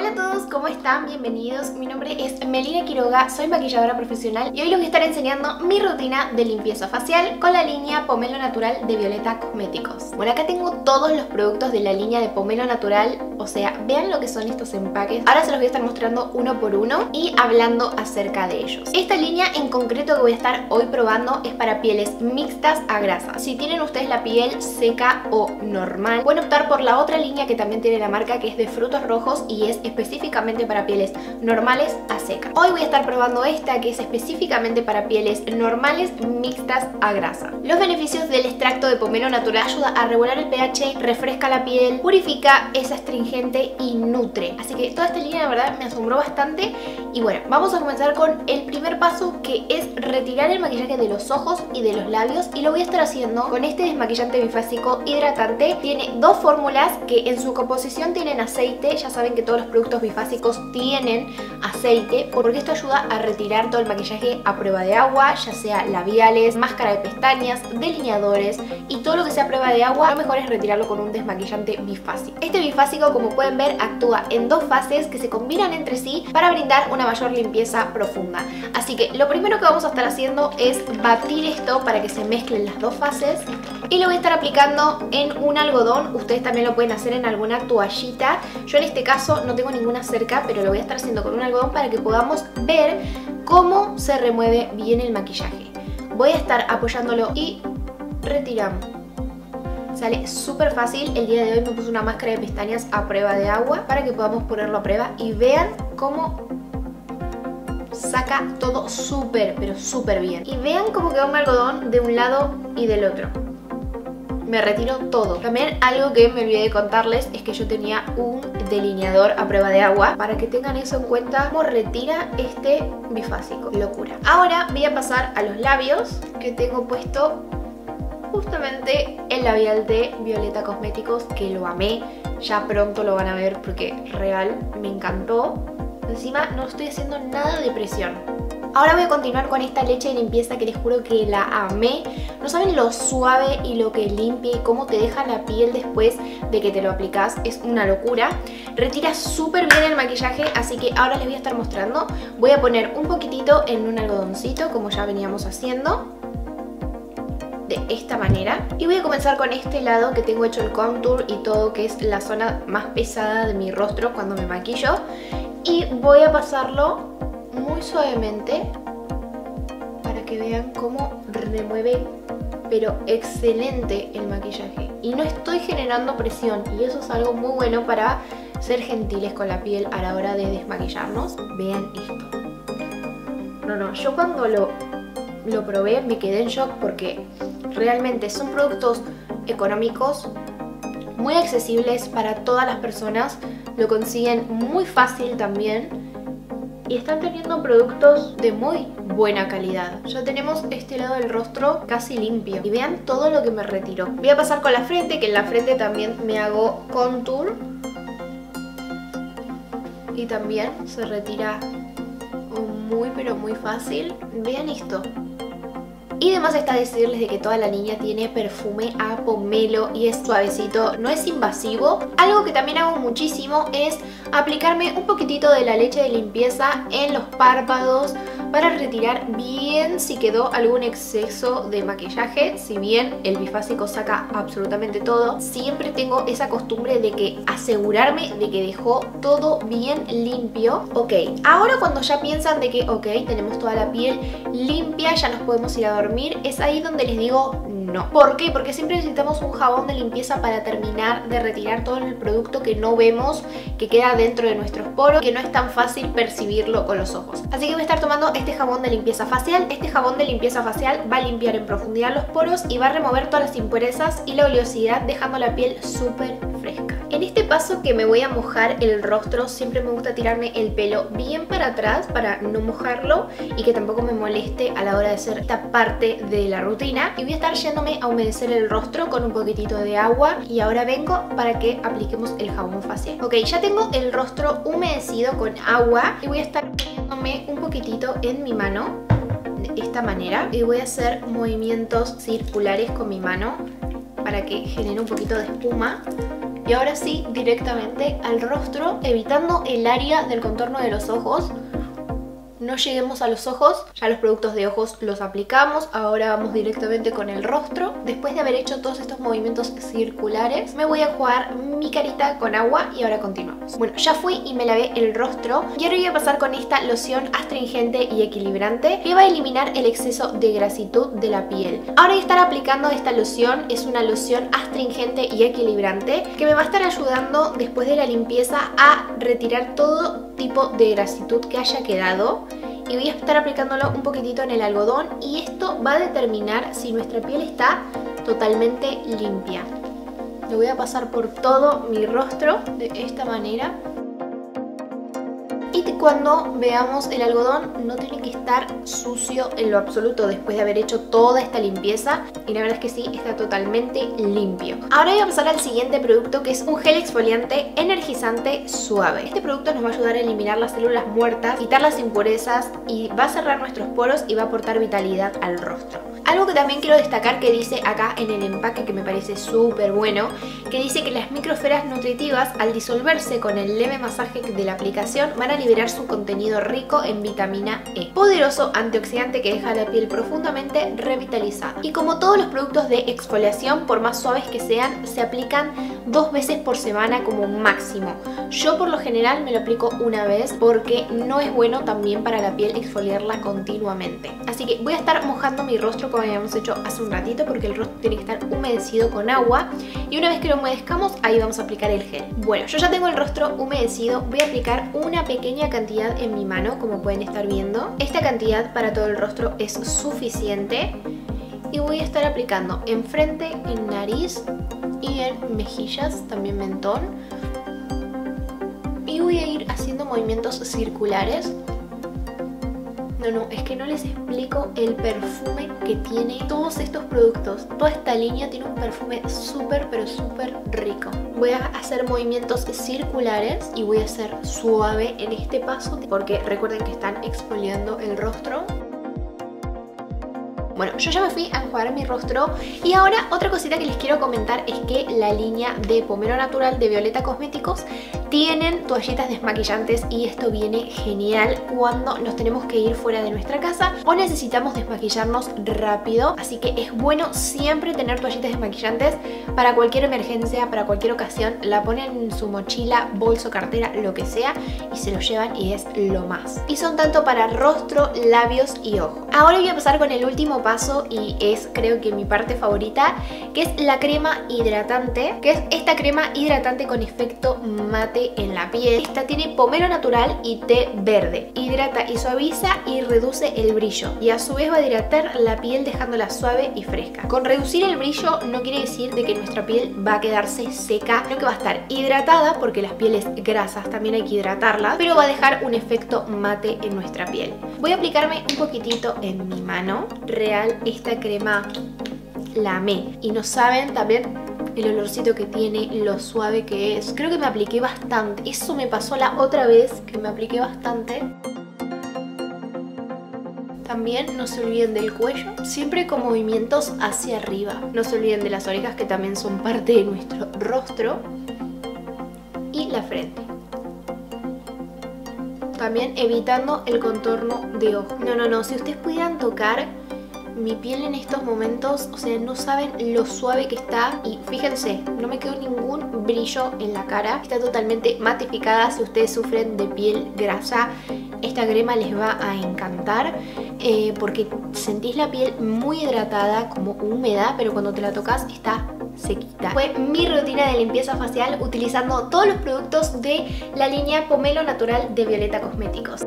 Hola a todos, ¿cómo están? Bienvenidos. Mi nombre es Melina Quiroga, soy maquilladora profesional y hoy les voy a estar enseñando mi rutina de limpieza facial con la línea Pomelo Natural de Violeta Cosméticos. Bueno, acá tengo todos los productos de la línea de Pomelo Natural, o sea, vean lo que son estos empaques. Ahora se los voy a estar mostrando uno por uno y hablando acerca de ellos. Esta línea en concreto que voy a estar hoy probando es para pieles mixtas a grasa. Si tienen ustedes la piel seca o normal, pueden optar por la otra línea que también tiene la marca, que es de frutos rojos y es específicamente para pieles normales a seca. Hoy voy a estar probando esta que es específicamente para pieles normales mixtas a grasa. Los beneficios del extracto de pomelo natural: ayuda a regular el pH, refresca la piel, purifica, es astringente y nutre. Así que toda esta línea de verdad me asombró bastante. Y bueno, vamos a comenzar con el primer paso, que es retirar el maquillaje de los ojos y de los labios, y lo voy a estar haciendo con este desmaquillante bifásico hidratante. Tiene dos fórmulas que en su composición tienen aceite. Ya saben que todos los productos bifásicos tienen aceite porque esto ayuda a retirar todo el maquillaje a prueba de agua, ya sea labiales, máscara de pestañas, delineadores y todo lo que sea a prueba de agua. Lo mejor es retirarlo con un desmaquillante bifásico. Este bifásico, como pueden ver, actúa en dos fases que se combinan entre sí para brindar una mayor limpieza profunda. Así que lo primero que vamos a estar haciendo es batir esto para que se mezclen las dos fases, y lo voy a estar aplicando en un algodón. Ustedes también lo pueden hacer en alguna toallita. Yo en este caso no tengo ninguna cerca, pero lo voy a estar haciendo con un algodón para que podamos ver cómo se remueve bien el maquillaje. Voy a estar apoyándolo y retiramos. Sale súper fácil. El día de hoy me puse una máscara de pestañas a prueba de agua para que podamos ponerlo a prueba y vean cómo saca todo súper, pero súper bien. Y vean cómo quedó un algodón de un lado y del otro. Me retiro todo. También algo que me olvidé de contarles es que yo tenía un delineador a prueba de agua, para que tengan eso en cuenta, cómo retira este bifásico. Locura. Ahora voy a pasar a los labios, que tengo puesto justamente el labial de Violeta Cosméticos, que lo amé. Ya pronto lo van a ver porque real me encantó. Encima no estoy haciendo nada de presión. Ahora voy a continuar con esta leche de limpieza que les juro que la amé. No saben lo suave y lo que limpia y cómo te deja la piel después de que te lo aplicas. Es una locura. Retira súper bien el maquillaje, así que ahora les voy a estar mostrando. Voy a poner un poquitito en un algodoncito, como ya veníamos haciendo, de esta manera. Y voy a comenzar con este lado que tengo hecho el contour y todo, que es la zona más pesada de mi rostro cuando me maquillo. Y voy a pasarlo muy suavemente para que vean cómo remueve pero excelente el maquillaje. Y no estoy generando presión, y eso es algo muy bueno para ser gentiles con la piel a la hora de desmaquillarnos. Vean esto. No, yo cuando lo probé me quedé en shock, porque realmente son productos económicos, muy accesibles para todas las personas, lo consiguen muy fácil también, y están teniendo productos de muy buena calidad. Ya tenemos este lado del rostro casi limpio. Y vean todo lo que me retiró. Voy a pasar con la frente, que en la frente también me hago contour. Y también se retira muy pero muy fácil. Vean esto. Y además está decirles de que toda la línea tiene perfume a pomelo y es suavecito, no es invasivo. Algo que también hago muchísimo es aplicarme un poquitito de la leche de limpieza en los párpados para retirar bien si quedó algún exceso de maquillaje. Si bien el bifásico saca absolutamente todo, siempre tengo esa costumbre de que asegurarme de que dejó todo bien limpio. Ok, ahora cuando ya piensan de que ok, tenemos toda la piel limpia, ya nos podemos ir a dormir, es ahí donde les digo no. ¿Por qué? Porque siempre necesitamos un jabón de limpieza para terminar de retirar todo el producto que no vemos, que queda dentro de nuestros poros, que no es tan fácil percibirlo con los ojos. Así que voy a estar tomando este jabón de limpieza facial. Este jabón de limpieza facial va a limpiar en profundidad los poros y va a remover todas las impurezas y la oleosidad, dejando la piel súper fresca. En este paso que me voy a mojar el rostro, siempre me gusta tirarme el pelo bien para atrás para no mojarlo y que tampoco me moleste a la hora de hacer esta parte de la rutina. Y voy a estar yéndome a humedecer el rostro con un poquitito de agua, y ahora vengo para que apliquemos el jabón facial. Ok, ya tengo el rostro humedecido con agua y voy a estar poniéndome un poquitito en mi mano de esta manera, y voy a hacer movimientos circulares con mi mano para que genere un poquito de espuma. Y ahora sí, directamente al rostro, evitando el área del contorno de los ojos. No lleguemos a los ojos, ya los productos de ojos los aplicamos, ahora vamos directamente con el rostro. Después de haber hecho todos estos movimientos circulares, me voy a enjuagar mi carita con agua y ahora continuamos. Bueno, ya fui y me lavé el rostro y ahora voy a pasar con esta loción astringente y equilibrante que va a eliminar el exceso de grasitud de la piel. Ahora voy a estar aplicando esta loción, es una loción astringente y equilibrante que me va a estar ayudando después de la limpieza a retirar todo tipo de grasitud que haya quedado. Y voy a estar aplicándolo un poquitito en el algodón y esto va a determinar si nuestra piel está totalmente limpia. Lo voy a pasar por todo mi rostro de esta manera. Y cuando veamos el algodón no tiene que estar sucio en lo absoluto después de haber hecho toda esta limpieza. Y la verdad es que sí, está totalmente limpio. Ahora voy a pasar al siguiente producto, que es un gel exfoliante energizante suave. Este producto nos va a ayudar a eliminar las células muertas, quitar las impurezas y va a cerrar nuestros poros y va a aportar vitalidad al rostro. Algo que también quiero destacar que dice acá en el empaque, que me parece súper bueno, que dice que las microesferas nutritivas al disolverse con el leve masaje de la aplicación van a liberar su contenido rico en vitamina E, poderoso antioxidante que deja la piel profundamente revitalizada. Y como todos los productos de exfoliación, por más suaves que sean, se aplican 2 veces por semana como máximo. Yo por lo general me lo aplico una vez porque no es bueno también para la piel exfoliarla continuamente. Así que voy a estar mojando mi rostro como habíamos hecho hace un ratito, porque el rostro tiene que estar humedecido con agua y una vez que lo humedezcamos ahí vamos a aplicar el gel. Bueno, yo ya tengo el rostro humedecido, voy a aplicar una pequeña cantidad en mi mano, como pueden estar viendo. Esta cantidad para todo el rostro es suficiente y voy a estar aplicando en frente, en nariz y en mejillas, también mentón. Y voy a ir haciendo movimientos circulares. No, es que no les explico el perfume que tiene todos estos productos. Toda esta línea tiene un perfume súper, pero súper rico. Voy a hacer movimientos circulares y voy a hacer suave en este paso, porque recuerden que están exfoliando el rostro. Bueno, yo ya me fui a enjuagar mi rostro y ahora otra cosita que les quiero comentar es que la línea de Pomelo Natural de Violeta Cosméticos tienen toallitas desmaquillantes y esto viene genial cuando nos tenemos que ir fuera de nuestra casa o necesitamos desmaquillarnos rápido. Así que es bueno siempre tener toallitas desmaquillantes para cualquier emergencia, para cualquier ocasión. La ponen en su mochila, bolso, cartera, lo que sea y se lo llevan y es lo más. Y son tanto para rostro, labios y ojos. Ahora voy a pasar con el último paso y es creo que mi parte favorita, que es la crema hidratante, que es esta crema hidratante con efecto mate en la piel. Esta tiene pomelo natural y té verde. Hidrata y suaviza y reduce el brillo y a su vez va a hidratar la piel dejándola suave y fresca. Con reducir el brillo no quiere decir de que nuestra piel va a quedarse seca, sino que va a estar hidratada, porque las pieles grasas también hay que hidratarlas, pero va a dejar un efecto mate en nuestra piel. Voy a aplicarme un poquitito en mi mano. Real, esta crema la amé. Y no saben también el olorcito que tiene, lo suave que es. Creo que me apliqué bastante. Eso me pasó la otra vez, que me apliqué bastante. También no se olviden del cuello, siempre con movimientos hacia arriba. No se olviden de las orejas, que también son parte de nuestro rostro. Y la frente. También evitando el contorno de ojo. No, si ustedes pudieran tocar mi piel en estos momentos, o sea, no saben lo suave que está. Y fíjense, no me quedó ningún brillo en la cara. Está totalmente matificada. Si ustedes sufren de piel grasa, esta crema les va a encantar, porque sentís la piel muy hidratada, como húmeda, pero cuando te la tocas está sequita. Fue mi rutina de limpieza facial utilizando todos los productos de la línea Pomelo Natural de Violeta Cosméticos.